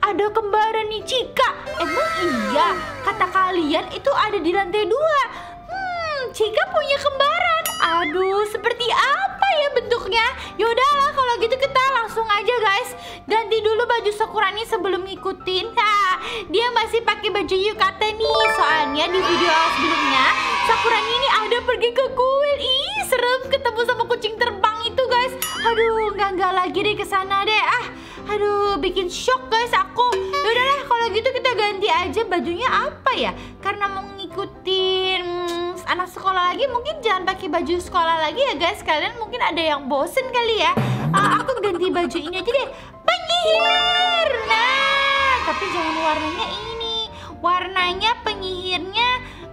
ada kembaran nih Chika. Emang iya kata kalian itu ada di lantai 2? Chika punya kembaran. Aduh, seperti apa ya bentuknya? Yaudahlah kalau gitu kita langsung aja guys ganti dulu baju Sakurani sebelum ngikutin. Dia masih pakai baju yukata nih. Soalnya di video sebelumnya Sakurani ini ada pergi ke kuil. Ih, serem ketemu sama kucing terbang itu guys. Aduh, enggak lagi deh ke sana deh. Aduh, bikin shock guys aku. Yaudahlah kalau gitu kita ganti aja bajunya apa ya? Karena mau ngikutin anak sekolah lagi, mungkin jangan pakai baju sekolah lagi ya guys. Kalian mungkin ada yang bosen kali ya. Aku ganti baju ini aja deh, penyihir. Nah, tapi jangan warnanya ini. Warnanya penyihirnya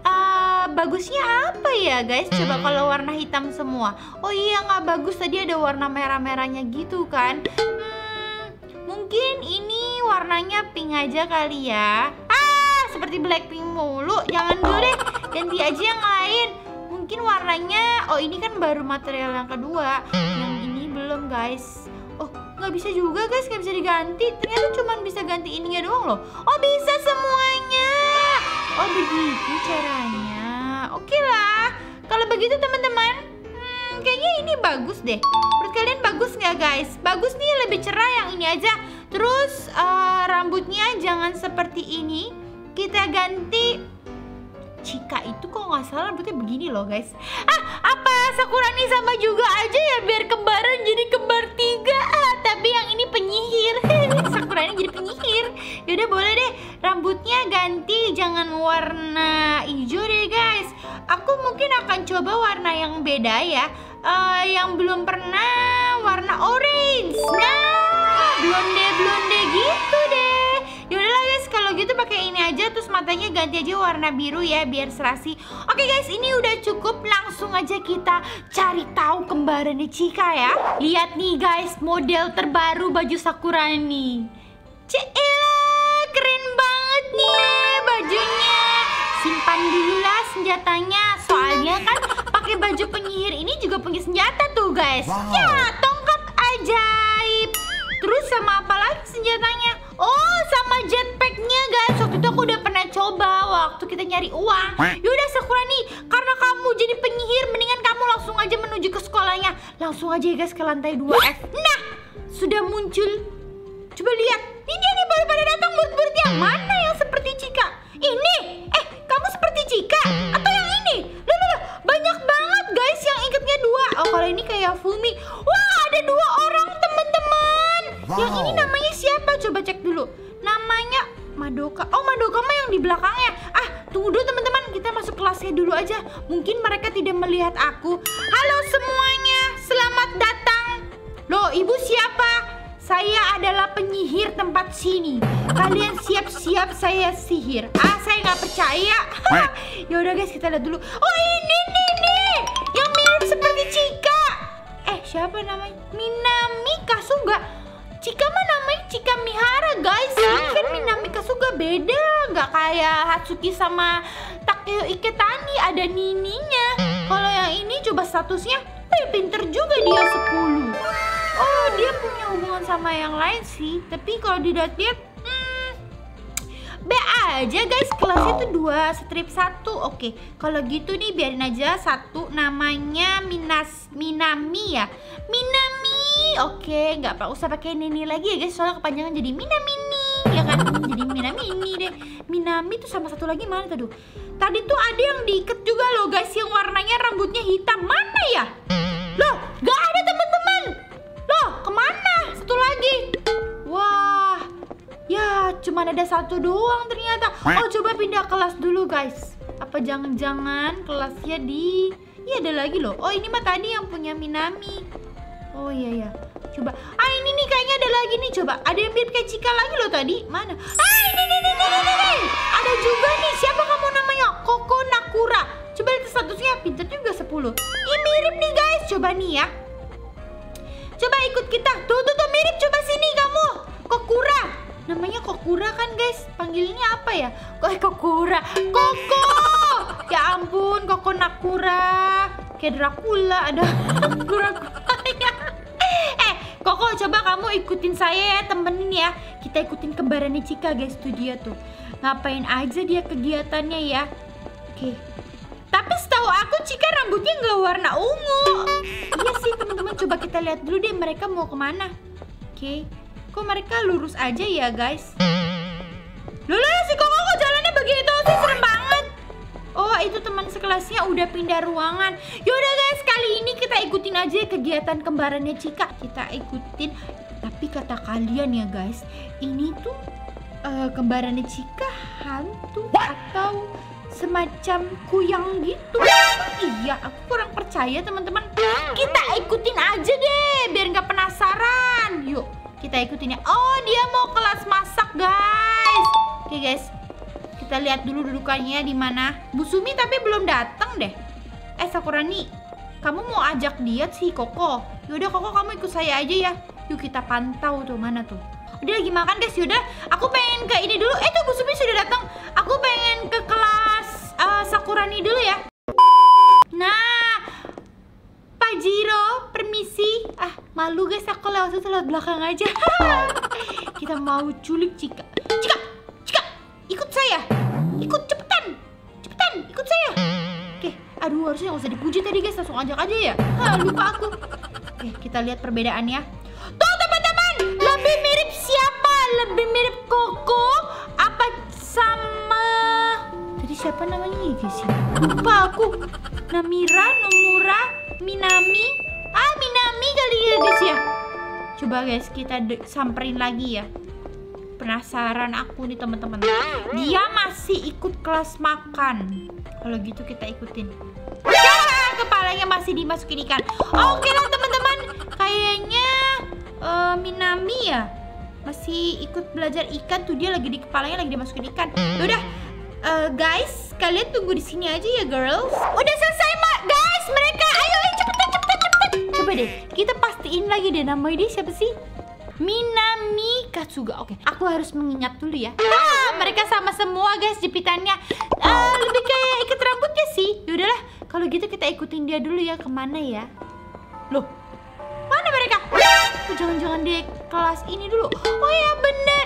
bagusnya apa ya guys? Coba kalau warna hitam semua. Oh iya nggak bagus, tadi ada warna merah-merahnya gitu kan. Mungkin ini warnanya pink aja kali ya. Seperti Blackpink mulu. Jangan dulu deh, ganti aja yang lain. Mungkin warnanya, oh ini kan baru material yang kedua. Yang ini belum guys. Oh nggak bisa juga guys, nggak bisa diganti. Ternyata cuma bisa ganti ininya doang loh. Oh bisa semuanya. Oh begitu caranya. Oke lah. Kalau begitu teman-teman, kayaknya ini bagus deh. Menurut kalian bagus nggak guys? Bagus nih, lebih cerah yang ini aja. Terus rambutnya jangan seperti ini. Kita ganti. Chika itu kok nggak salah rambutnya begini loh guys. Apa Sakurani sama juga aja ya biar kembaran jadi kembar 3. Tapi yang ini penyihir. Sakurani jadi penyihir. Yaudah boleh deh, rambutnya ganti, jangan warna hijau deh guys. Aku mungkin akan coba warna yang beda ya. Yang belum pernah warna orange. Nah, blonde gitu deh. Yaudahlah guys, kalau gitu pakai ini aja. Terus matanya ganti aja warna biru ya, biar serasi. Oke guys, ini udah cukup. Langsung aja kita cari tahu kembarannya Chika ya. Lihat nih guys, model terbaru baju Sakurani. Ceelah, keren banget nih bajunya. Simpan dulu lah senjatanya. Soalnya kan pakai baju penyihir ini juga punya senjata tuh guys. Ya, tongkat ajaib. Terus sama apa lagi senjatanya? Oh, sama jetpacknya guys. Waktu itu aku udah pernah coba waktu kita nyari uang. Yaudah Sakurani, karena kamu jadi penyihir, mendingan kamu langsung aja menuju ke sekolahnya. Langsung aja ya guys ke lantai 2F. Nah, sudah muncul. Coba lihat. Ini dia nih baru pada datang murid-murid yang mana yang seperti Chika? Ini? Kamu seperti Chika? Atau yang ini? Loh, banyak banget guys yang ikutnya 2. Oh, kalau ini kayak Fumi. Wah, ada 2 orang teman-teman. Yang ini namanya siapa? Coba cek dulu. Namanya Madoka. Oh, Madoka mah yang di belakangnya. Tunggu dulu teman-teman. Kita masuk kelasnya dulu aja. Mungkin mereka tidak melihat aku. Halo semuanya. Selamat datang. Loh, ibu siapa? Saya adalah penyihir tempat sini. Kalian siap-siap saya sihir. Saya nggak percaya. Yaudah guys, kita lihat dulu. Oh, ini nih. Yang mirip seperti Chika. Siapa namanya? Minami Kasuga. Chika mah namanya Chika Mihara guys. Ini kan Minami Kasuga beda. Nggak kayak Hatsuki sama Takeo Iketani. Ada nininya. Kalau yang ini coba statusnya. Pinter juga dia 10. Oh, dia punya hubungan sama yang lain sih. Tapi kalau dilihat-lihat B aja guys. Kelasnya tuh 2, strip 1. Oke, kalau gitu nih biarin aja 1. Namanya Minami ya. Minami. Oke, nggak usah pakai Nini lagi ya guys. Soalnya kepanjangan jadi Minamini. Ya kan, jadi Minamini deh. Minami tuh sama satu lagi mana tuh? Tadi tuh ada yang diikat juga loh guys. Yang warnanya rambutnya hitam. Mana ya? Loh, nggak ada teman-teman. Loh, kemana? Satu lagi. Wah, ya cuma ada 1 doang ternyata. Oh, coba pindah kelas dulu guys. Apa jangan-jangan kelasnya di... Iya ada lagi loh. Oh, ini mah tadi yang punya Minami. Oh iya. Coba. Ini nih kayaknya ada lagi nih. Coba. Ada yang mirip kayak Chika lagi loh tadi. Mana? Ini. Ada juga nih. Siapa kamu namanya? Koko Nakura. Coba lihat statusnya. Pinter juga 10. Ini mirip nih guys. Coba nih ya. Coba ikut kita. Tuh mirip. Coba sini kamu. Kokura. Namanya Kokura kan guys. Panggilnya apa ya? Kokura. Koko. Ya ampun, Koko Nakura. Kayak Dracula ada Dracula. Koko coba kamu ikutin saya ya, temenin ya. Kita ikutin kembarannya Chika guys, tuh dia tuh. Ngapain aja dia kegiatannya ya. Oke. Tapi setahu aku Chika rambutnya nggak warna ungu. Iya sih teman-teman, coba kita lihat dulu deh mereka mau kemana. Oke. Kok mereka lurus aja ya guys? Loh si Koko kok jalannya begitu sih, serem banget. Oh itu teman sekelasnya udah pindah ruangan. Yaudah guys, kali ini kita ikutin aja kegiatan kembarannya Chika. Kita ikutin. Tapi kata kalian ya guys, ini tuh kembarannya Chika hantu atau semacam kuyang gitu. Iya, aku kurang percaya teman-teman. Kita ikutin aja deh biar nggak penasaran. Yuk kita ikutin ya. Oh dia mau kelas masak guys. Oke guys, kita lihat dulu dudukannya di mana. Bu Sumi tapi belum datang deh. Sakurani, kamu mau ajak diet sih Koko? Yaudah Koko kamu ikut saya aja ya. Yuk kita pantau tuh mana tuh. Dia lagi makan guys. Yaudah aku pengen ke ini dulu. Tuh Bu Sumi sudah datang. Aku pengen ke kelas Sakurani dulu ya. Nah Pak Jiro, permisi. Malu guys, aku lewat belakang aja. Kita mau culik Chika. Chika, ikut saya. Ikut cepetan, ikut saya. Oke, aduh harusnya nggak usah dipuji tadi guys, langsung ajak aja ya. Lupa aku. Oke, kita lihat perbedaannya. Tuh teman-teman, lebih mirip siapa? Lebih mirip Koko apa sama tadi siapa namanya ya guys? Lupa aku. Namira, Nomura, Minami. Minami kali ya guys ya. Coba guys kita samperin lagi ya. Penasaran aku nih teman-teman. Dia masih ikut kelas makan. Kalau gitu kita ikutin. Ya, kepalanya masih dimasukin ikan. Oke lah teman-teman. Kayaknya Minami ya masih ikut belajar ikan tuh, dia lagi di kepalanya lagi dimasukin ikan. Yaudah guys, kalian tunggu di sini aja ya girls. Udah selesai guys mereka. Ayo cepetan. Coba deh kita pastiin lagi deh namanya dia siapa sih? Minami Katsuga. Oke, aku harus mengingat dulu ya. Mereka sama semua guys jepitannya. Lebih kayak ikat rambutnya sih. Yaudahlah, kalau gitu kita ikutin dia dulu ya. Kemana ya? Loh, mana mereka? Jangan-jangan di kelas ini dulu. Oh ya bener.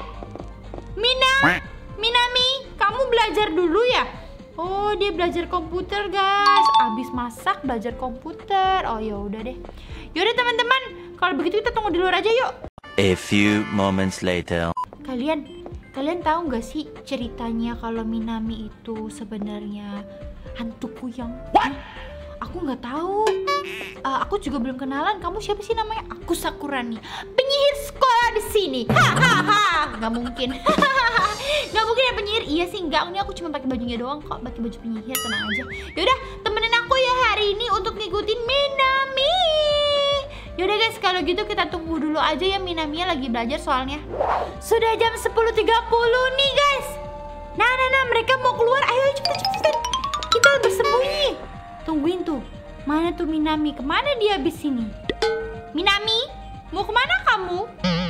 Minami, kamu belajar dulu ya? Oh dia belajar komputer guys. Abis masak belajar komputer. Oh ya udah deh. Yaudah teman-teman, kalau begitu kita tunggu di luar aja yuk. A few moments later. Kalian tahu nggak sih ceritanya kalau Minami itu sebenarnya hantu kuyang? Aku nggak tahu. Aku juga belum kenalan. Kamu siapa sih namanya? Aku Sakurani, penyihir sekolah di sini. Nggak mungkin. Nggak mungkin ya penyihir. Iya sih nggak. Ini aku cuma pakai bajunya doang kok. Pakai baju penyihir, tenang aja. Yaudah temenin aku ya hari ini untuk ngikutin Minami. Yaudah guys, kalau gitu kita tunggu dulu aja ya, Minaminya lagi belajar soalnya. Sudah jam 10.30 nih guys. Nah, mereka mau keluar. Ayo cepet. Kita bersembunyi. Tungguin tuh. Mana tuh Minami? Kemana dia abis ini? Minami, mau kemana kamu?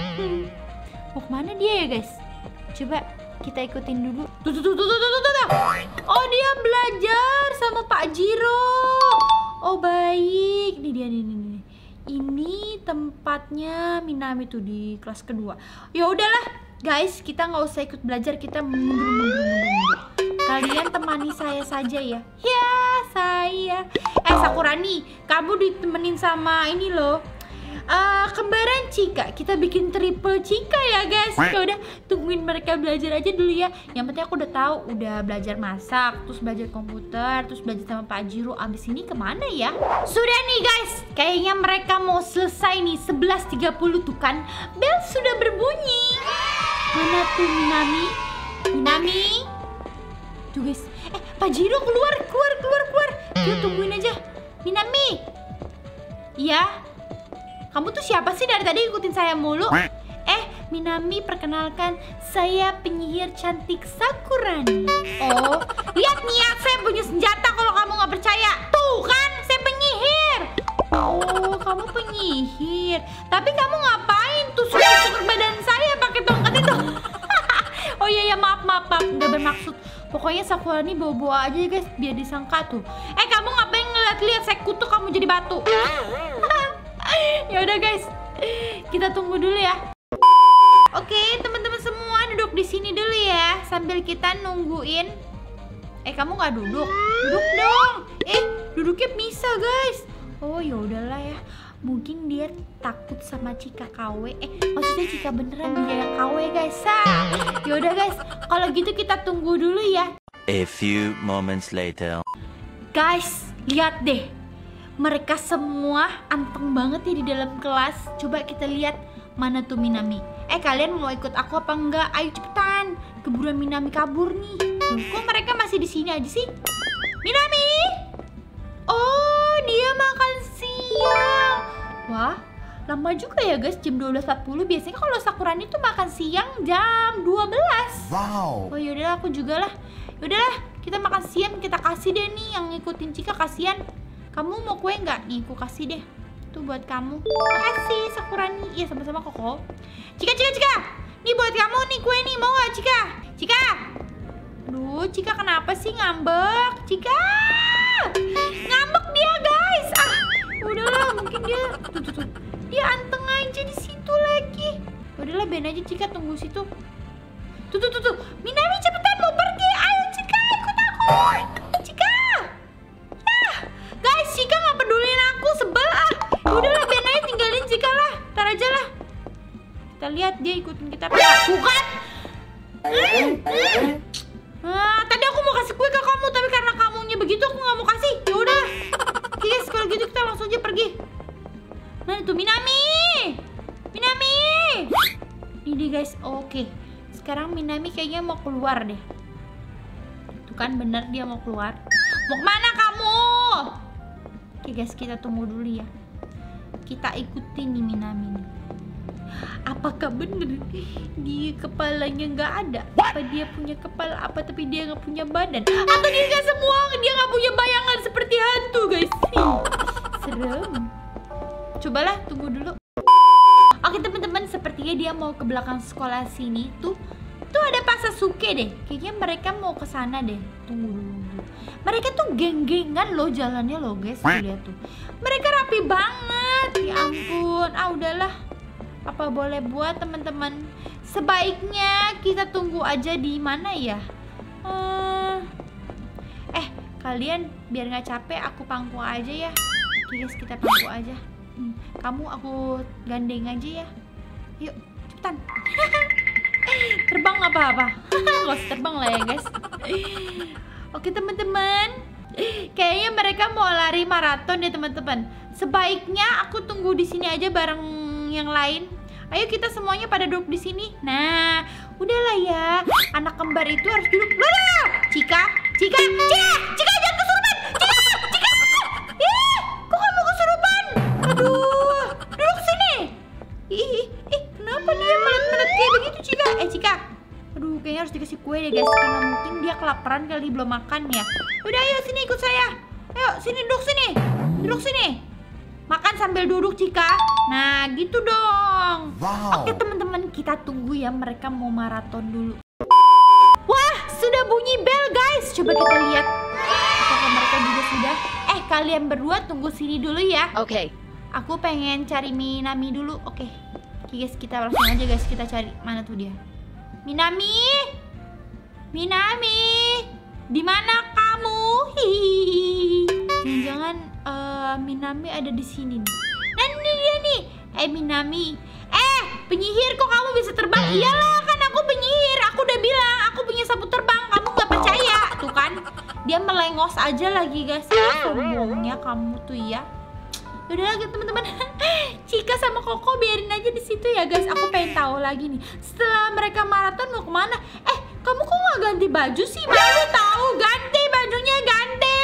Mau kemana dia ya guys? Coba kita ikutin dulu. Tuh. Oh dia belajar sama Pak Jiro. Oh baik. Ini dia nih. Ini tempatnya Minami tuh di kelas kedua. Ya udahlah guys, kita nggak usah ikut belajar, kita mundur. Kalian temani saya saja ya. Ya saya. Sakurani, kamu ditemenin sama ini loh. Kembaran Chika. Kita bikin triple Chika ya guys. Ya udah tungguin mereka belajar aja dulu ya. Yang penting aku udah tahu, udah belajar masak, terus belajar komputer, terus belajar sama Pak Jiro. Abis ini kemana ya? Sudah nih guys, kayaknya mereka mau selesai nih. 11.30 tuh kan. Bel sudah berbunyi. Mana tuh Minami? Tuh guys. Pak Jiro keluar. Yuk tungguin aja. Minami. Iya. Kamu tuh siapa sih dari tadi ikutin saya mulu? Minami, perkenalkan, saya penyihir cantik Sakurani. Oh, lihat nih ya, saya punya senjata kalau kamu nggak percaya. Tuh kan, saya penyihir. Oh, kamu penyihir. Tapi kamu ngapain tusuk-tusuk badan saya pakai tongkat itu? Oh iya, maaf, nggak bermaksud. Pokoknya Sakurani bawa-bawa aja guys, biar disangka tuh. Kamu ngapain ngeliat-liat? Saya kutuk kamu jadi batu. Ya udah guys, Kita tunggu dulu ya. Oke, teman-teman semua duduk di sini dulu ya, sambil kita nungguin. Kamu nggak duduk? Duduk dong. Duduknya bisa, guys. Oh, ya udahlah ya. Mungkin dia takut sama Cika KW. Maksudnya Cika beneran dia yang KW, guys. Yaudah, guys. Kalau gitu kita tunggu dulu ya. A few moments later. Guys, lihat deh. Mereka semua anteng banget ya di dalam kelas. Coba kita lihat mana tuh Minami. Kalian mau ikut aku apa enggak? Ayo cepetan. Keburuan Minami kabur nih. Loh, kok mereka masih di sini aja sih? Minami! Oh, dia makan siang. Wah, lama juga ya guys, jam 12.40. Biasanya kalau Sakurani tuh makan siang jam 12. Wow. Oh yaudahlah, aku juga lah. Yaudahlah, kita makan siang, kita kasih deh nih yang ngikutin Cika, kasihan. Kamu mau kue nggak? Nih, aku kasih deh. Tuh buat kamu. Makasih Sakurani. Iya, sama-sama Koko. Cika. Nih buat kamu nih kue nih, mau nggak Cika? Cika. Duh, Cika kenapa sih ngambek? Cika. Ngambek dia, guys. Udahlah, mungkin dia tuh. Dia anteng aja di situ lagi. Udahlah, ben aja Cika tunggu situ. Tuh. Minami cepetan mau pergi. Ayo Cika, ikut aku. Cika. Guys, Cika nggak pedulin aku, sebel Udahlah, ben aja tinggalin Cika lah. Ntar aja lah. Kita lihat dia ikutin kita. Bukan. Tadi aku mau kasih kue ke kamu, tapi karena kamunya begitu aku nggak mau kasih. Yaudah. Oke guys, kalau gitu kita langsung aja pergi. Mana tuh Minami? Ini deh guys. Oke. Sekarang Minami kayaknya mau keluar deh. Tuh kan bener dia mau keluar. Mau kemana kamu? Oke guys, kita tunggu dulu ya. Kita ikutin nih Minami nih. Apakah bener dia kepalanya nggak ada? Apa dia punya kepala apa tapi dia nggak punya badan? Atau dia nggak punya bayangan seperti hantu guys? Serem. Cobalah tunggu dulu. Oke teman-teman, sepertinya dia mau ke belakang sekolah sini. Tuh ada Pak Sasuke deh. Kayaknya mereka mau ke sana deh. Tunggu dulu. Mereka tuh geng-gengan loh jalannya loh guys. Tuh, lihat tuh. Mereka rapi banget. Ya ampun. Udahlah. Apa boleh buat teman-teman. Sebaiknya kita tunggu aja di mana ya? Kalian biar nggak capek aku pangku aja ya. Oke guys, kita pangku aja. Kamu aku gandeng aja ya. Yuk, cepetan. Terbang apa-apa. Gak usah terbang lah ya guys. Oke teman-teman, kayaknya mereka mau lari maraton deh teman-teman. Sebaiknya aku tunggu di sini aja bareng yang lain. Ayo kita semuanya pada duduk di sini. Nah, udahlah ya. Anak kembar itu harus duduk. Loh, Cika jangan kesurupan. Cika. Kok kamu kesurupan? Aduh, duduk sini. Kenapa dia melet-melet kayak begitu Cika? Cika. Aduh, kayaknya harus dikasih kue deh guys, karena mungkin dia kelaparan kali belum makan ya. Udah ayo sini ikut saya. Ayo sini duduk sini. Duduk sini. Makan sambil duduk Cika. Nah gitu dong. Wow. Oke teman-teman, kita tunggu ya, mereka mau maraton dulu. Wah, sudah bunyi bel guys. Coba kita lihat apakah mereka juga sudah. Kalian berdua tunggu sini dulu ya. Oke. Aku pengen cari Minami dulu. Oke guys, kita langsung aja guys, kita cari. Mana tuh dia? Minami, di mana kamu? Jangan-jangan Minami ada di sini nih. Nah ini dia nih. Minami. Penyihir, kok kamu bisa terbang? Iyalah, kan aku penyihir. Aku udah bilang aku punya sapu terbang. Kamu nggak percaya? Tuh kan, dia melengos aja lagi guys. Sombongnya kamu tuh ya. Udah lagi teman-teman. Cika sama Koko biarin aja di situ ya guys. Aku pengen tahu lagi nih, setelah mereka maraton mau kemana? Kamu kok nggak ganti baju sih? Malu tahu, ganti bajunya, ganti.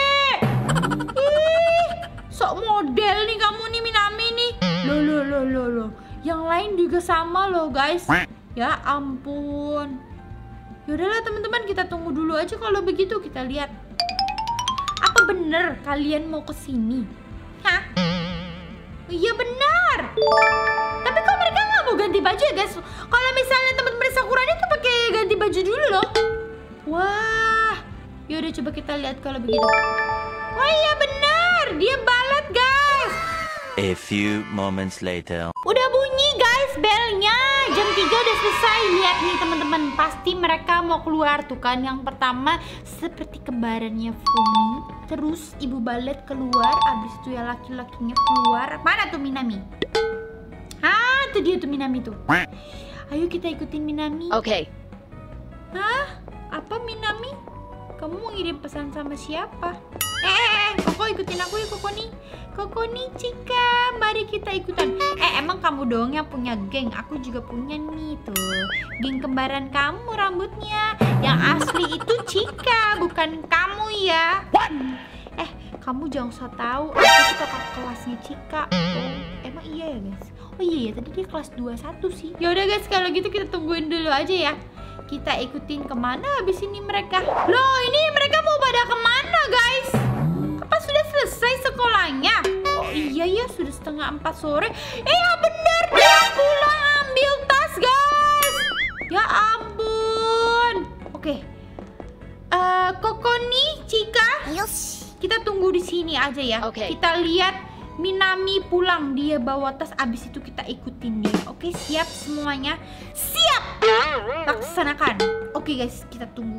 Sok model nih kamu nih Minami nih. Loh. Yang lain juga sama loh guys. Ya ampun. Yaudahlah teman-teman, kita tunggu dulu aja kalau begitu. Kita lihat. Apa bener kalian mau kesini? Hah? Iya benar. Tapi kok mereka nggak mau ganti baju ya guys? Kalau misalnya teman-teman Sakurani tuh pakai ganti baju dulu loh. Wah. Yaudah coba kita lihat kalau begitu. Wah iya benar, dia balet guys. A few moments later. Udah bunyi guys belnya. Jam 3 udah selesai. Lihat nih teman-teman, pasti mereka mau keluar tuh kan. Yang pertama seperti kembarannya Fumi. Terus ibu balet keluar. Abis itu ya laki-lakinya keluar. Mana tuh Minami? Ah, itu dia tuh Minami tuh. Ayo kita ikutin Minami. Okay. Hah? Apa Minami? Kamu mau ngirim pesan sama siapa? Koko ikutin aku ya Koko nih. Koko nih Cika, mari kita ikutan. Emang kamu doang yang punya geng? Aku juga punya nih tuh. Geng kembaran kamu rambutnya. Yang asli itu Cika, bukan kamu ya. Kamu jangan so tau. Aku tuh kakak kelasnya Cika. Emang iya ya guys? Oh iya ya, tadi dia kelas 21 sih. Yaudah guys, kalau gitu kita tungguin dulu aja ya. Kita ikutin kemana habis ini mereka. Loh, ini mereka mau pada kemana guys? Apa sudah selesai sekolahnya? Oh iya ya, sudah 3:30 sore. Ya bener, dia pulang ambil tas guys. Ya ampun. Oke. Koko nih Cika, kita tunggu di sini aja ya. Oke. Kita lihat Minami pulang, dia bawa tas, abis itu kita ikutin dia. Oke, siap semuanya? Siap! Laksanakan. Oke guys, kita tunggu.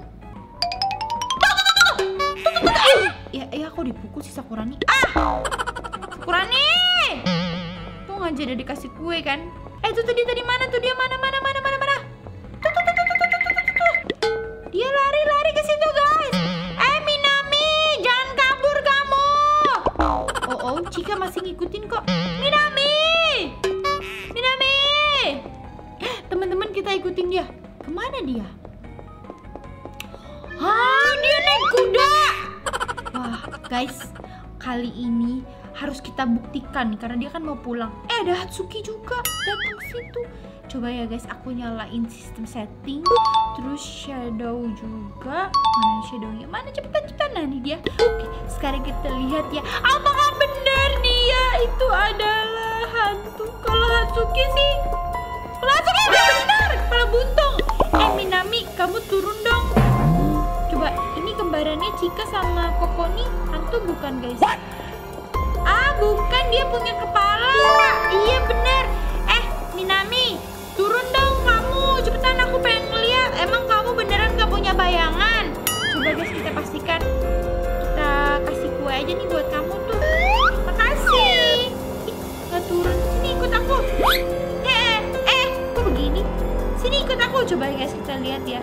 Ya aku dipukul sih Sakurani. Sakurani! Tuh aja udah dikasih kue kan. Tuh tadi mana tuh, dia mana. Dia lari ke situ guys. Minami, jangan kabur kamu. Oh, Cika masih ngikutin kok. Minami. Teman-teman, kita ikutin dia. Kemana dia? Dia naik kuda. Wah, guys, kali ini harus kita buktikan karena dia kan mau pulang. Ada Hatsuki juga datang situ. Coba ya guys, aku nyalain sistem setting. Terus shadow juga. Mana shadownya? Mana cepetan. Nah ini dia. Oke, sekarang kita lihat ya. Apakah benar dia itu adalah hantu? Kalau Hatsuki sih, benar, kepala buntung. Minami, kamu turun dong. Coba, ini kembarannya Cika sama Koko nih hantu bukan guys? Bukan, dia punya kepala. Iya bener. Minami, turun dong kamu. Cepetan, aku pengen ngeliat. Emang kamu beneran gak punya bayangan? Coba guys, kita pastikan. Kita kasih kue aja nih buat kamu tuh. Makasih. Gak turun. Sini ikut aku. Kok begini? Sini ikut aku. Coba guys, kita lihat ya.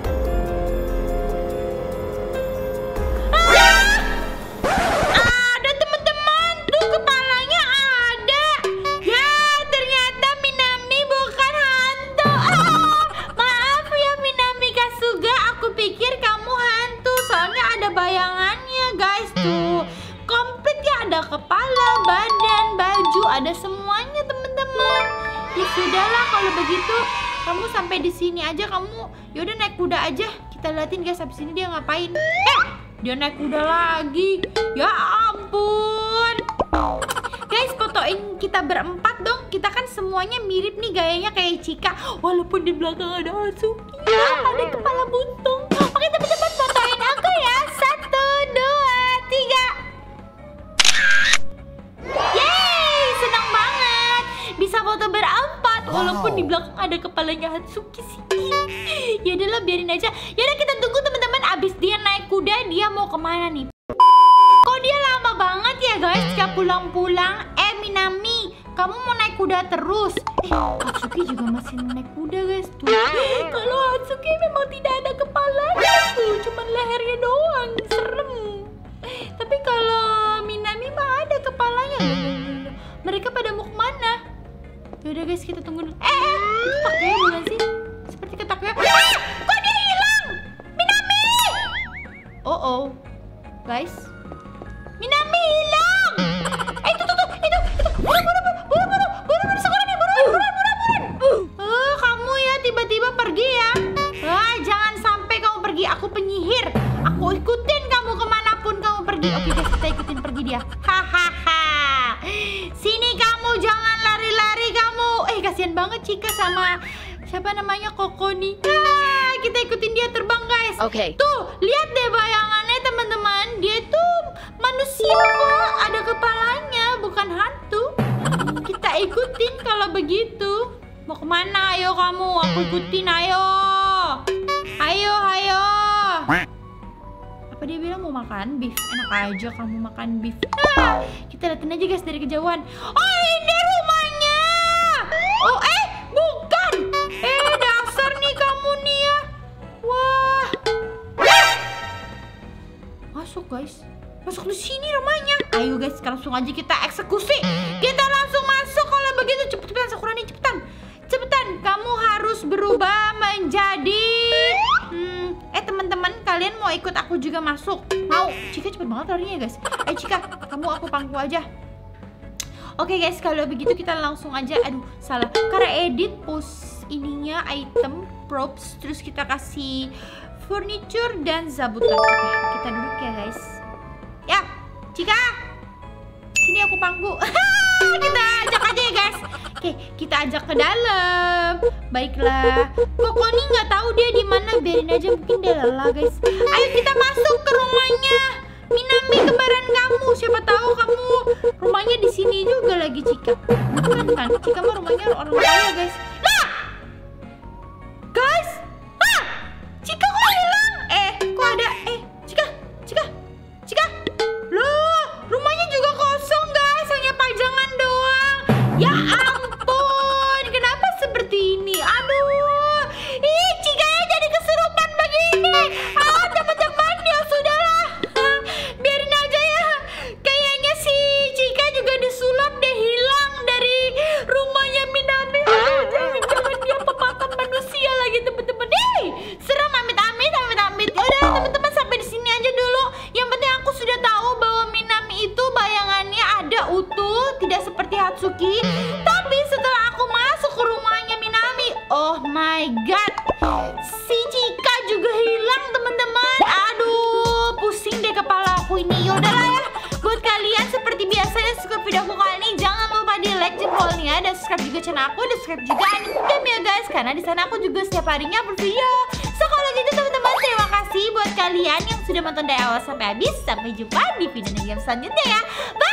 Ada teman-teman. Tuh kepalanya ada. Ya, ternyata Minami bukan hantu. Maaf ya Minami Kasuga. Aku pikir kamu hantu. Soalnya ada bayangannya guys. Tuh, komplit ya. Ada kepala, badan, baju. Ada semuanya teman-teman. Ya sudahlah kalau begitu. Kamu sampai di sini aja, kamu yaudah naik kuda aja. Kita liatin guys habis ini dia ngapain. Dia naik kuda lagi. Ya ampun. Guys, fotoin kita berempat dong. Kita kan semuanya mirip nih gayanya kayak Cika. Walaupun di belakang ada Hatsuki. Ada kepala buntung. Oke teman-teman, fotoin aku ya. 1, 2, 3. Yeay, senang banget. Bisa foto berempat. Walaupun di belakang ada kepalanya Hatsuki sih. Ya udahlah, biarin aja. Yaudah kita tunggu teman-teman. Abis dia naik kuda, dia mau kemana nih? Kok dia lama banget ya guys? Setiap pulang-pulang. Minami, kamu mau naik kuda terus? Hatsuki juga masih naik kuda guys. Tuh. Kalau Hatsuki memang tidak ada kepalanya tuh, cuman lehernya doang. Serem. Tapi kalau Minami mah ada kepalanya. Mereka pada mau kemana? Yaudah guys, kita tunggu dulu. Itu taknya bukan sih? Seperti ketaknya. Kok dia hilang? Minami! Oh, guys, Minami hilang. Itu. Buru, Sakurani, buruan. Kamu ya tiba-tiba pergi ya. Jangan sampai kamu pergi. Aku penyihir. Aku ikutin kamu kemanapun kamu pergi. Oke guys, kita ikutin pergi dia. Hahaha. Sini kamu, jangan lari-lari kamu. Kasihan banget Cika sama siapa namanya Koko nih. Kita ikutin dia terbang guys. Oke. Tuh, lihat deh bayangannya teman-teman. Dia tuh manusia kok, ada kepalanya, bukan hantu. tak ikutin kalau begitu. Mau kemana? Ayo kamu, aku ikutin. Ayo. Apa dia bilang mau makan beef? Enak aja kamu makan beef. Kita liatin aja guys dari kejauhan. Oh, ini rumahnya. Oh, bukan. Dasar nih kamu nih ya. Wah. Masuk guys. Masuk di sini rumahnya. Ayo guys, langsung aja kita eksekusi. Kita langsung masuk kalau begitu. Cepetan Sakurani, cepetan. Kamu harus berubah menjadi teman-teman, kalian mau ikut aku juga masuk? Mau? Cika cepet banget larinya guys. Cika, kamu aku pangku aja. Oke guys, kalau begitu kita langsung aja. Aduh, salah. Karena edit post ininya item props, terus kita kasih furniture dan zabutan. Oke, kita duduk ya guys. Ya, Cika, sini aku pangku. Kita ajak aja ya guys. Oke, kita ajak ke dalam. Baiklah. Pokoknya nggak tahu dia di mana, biarin aja, mungkin dia lelah guys. Ayo kita masuk ke rumahnya Minami kembaran kamu. Siapa tahu kamu rumahnya di sini juga lagi Cika. Bukan kan? Cika mah rumahnya orang kaya guys. Nah, guys, Cika kok hilang? Kok ada? Cika. Loh, rumahnya juga kosong guys, hanya pajangan doang. Ya ampun, kenapa seperti ini? Aduh, Cika jadi kesurupan begini. Teman-teman, ya sudahlah, biarin aja ya. Kayaknya si Cika juga disulap deh, hilang dari rumahnya Minami. Jangan dia pemakan manusia lagi teman-teman. Serem, amit-amit. Yaudah teman-teman, sampai di sini aja dulu. Yang penting aku sudah tahu bahwa Minami itu bayangannya ada utuh, tidak seperti Hatsuki. Tapi setelah aku masuk ke rumahnya Minami, oh my god, si Cika juga hilang teman-teman. Aduh, pusing deh kepala aku ini. Yaudahlah ya, buat kalian seperti biasa yang suka video aku kali ini, jangan lupa di like jempolnya dan subscribe juga channel aku, dan subscribe juga Anime Game ya guys, karena di sana aku juga setiap harinya bervideo. So kalau gitu teman-teman, terima kasih buat kalian yang sudah menonton dari awal sampai habis. Sampai jumpa di video game selanjutnya ya. Bye.